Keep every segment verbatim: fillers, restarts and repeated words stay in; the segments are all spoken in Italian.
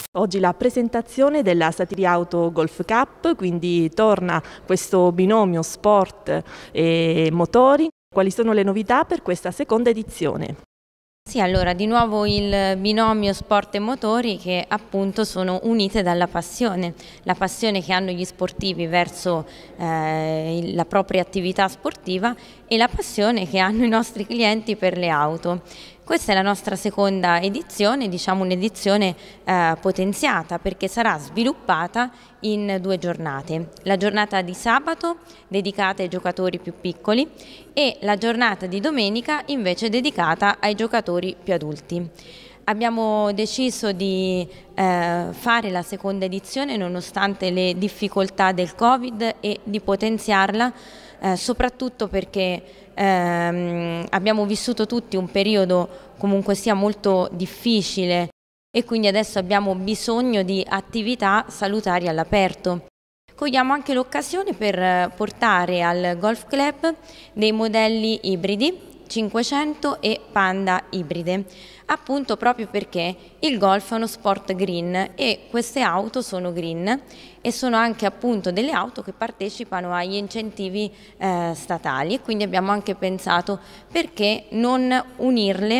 Oggi la presentazione della Satiri Auto Golf Cup, quindi torna questo binomio sport e motori. Quali sono le novità per questa seconda edizione? Sì, allora di nuovo il binomio sport e motori che appunto sono unite dalla passione, la passione che hanno gli sportivi verso eh, la propria attività sportiva e la passione che hanno i nostri clienti per le auto. Questa è la nostra seconda edizione, diciamo un'edizione eh, potenziata perché sarà sviluppata in due giornate. La giornata di sabato dedicata ai giocatori più piccoli e la giornata di domenica invece dedicata ai giocatori più adulti. Abbiamo deciso di eh, fare la seconda edizione nonostante le difficoltà del Covid e di potenziarla eh, soprattutto perché ehm, abbiamo vissuto tutti un periodo comunque sia molto difficile e quindi adesso abbiamo bisogno di attività salutari all'aperto. Cogliamo anche l'occasione per portare al Golf Club dei modelli ibridi cinquecento e Panda ibride, appunto proprio perché il golf è uno sport green e queste auto sono green e sono anche appunto delle auto che partecipano agli incentivi eh, statali e quindi abbiamo anche pensato perché non unirle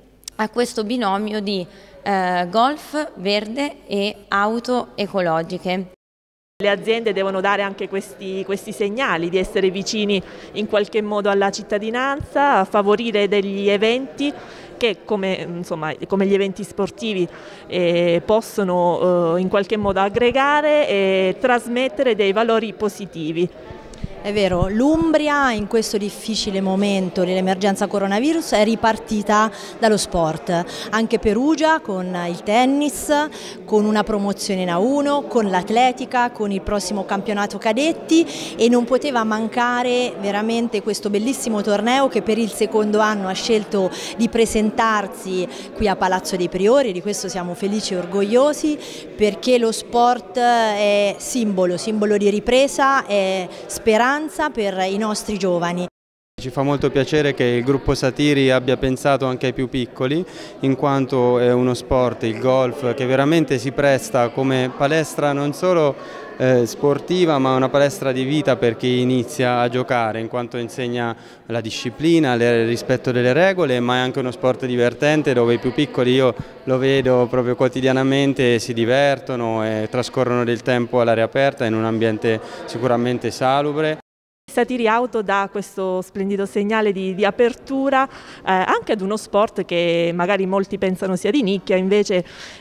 a questo binomio di eh, golf verde e auto ecologiche. Le aziende devono dare anche questi, questi segnali di essere vicini in qualche modo alla cittadinanza, favorire degli eventi che come, insomma, come gli eventi sportivi eh, possono eh, in qualche modo aggregare e trasmettere dei valori positivi. È vero, l'Umbria in questo difficile momento dell'emergenza coronavirus è ripartita dallo sport, anche Perugia con il tennis, con una promozione in A uno, con l'atletica, con il prossimo campionato cadetti e non poteva mancare veramente questo bellissimo torneo che per il secondo anno ha scelto di presentarsi qui a Palazzo dei Priori, di questo siamo felici e orgogliosi perché lo sport è simbolo, simbolo di ripresa, è speranza per i nostri giovani. Ci fa molto piacere che il gruppo Satiri abbia pensato anche ai più piccoli, in quanto è uno sport, il golf, che veramente si presta come palestra non solo eh, sportiva ma una palestra di vita per chi inizia a giocare, in quanto insegna la disciplina, il rispetto delle regole, ma è anche uno sport divertente dove i più piccoli, io lo vedo proprio quotidianamente, si divertono e trascorrono del tempo all'aria aperta in un ambiente sicuramente salubre. Satiri Auto dà questo splendido segnale di, di apertura eh, anche ad uno sport che magari molti pensano sia di nicchia, invece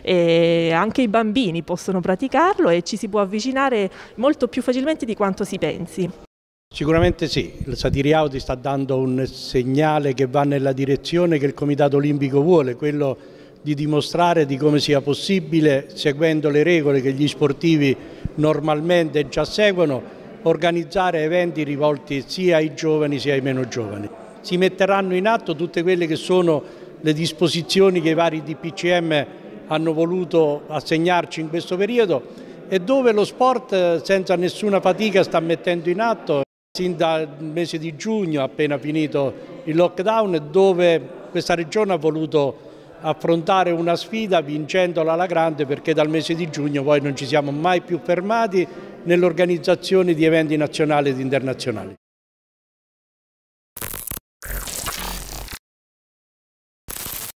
eh, anche i bambini possono praticarlo e ci si può avvicinare molto più facilmente di quanto si pensi. Sicuramente sì, il Satiri Auto sta dando un segnale che va nella direzione che il Comitato Olimpico vuole, quello di dimostrare di come sia possibile, seguendo le regole che gli sportivi normalmente già seguono, organizzare eventi rivolti sia ai giovani sia ai meno giovani. Si metteranno in atto tutte quelle che sono le disposizioni che i vari D P C M hanno voluto assegnarci in questo periodo e dove lo sport senza nessuna fatica sta mettendo in atto sin dal mese di giugno, appena finito il lockdown, dove questa regione ha voluto affrontare una sfida vincendola alla grande perché dal mese di giugno poi non ci siamo mai più fermati nell'organizzazione di eventi nazionali ed internazionali.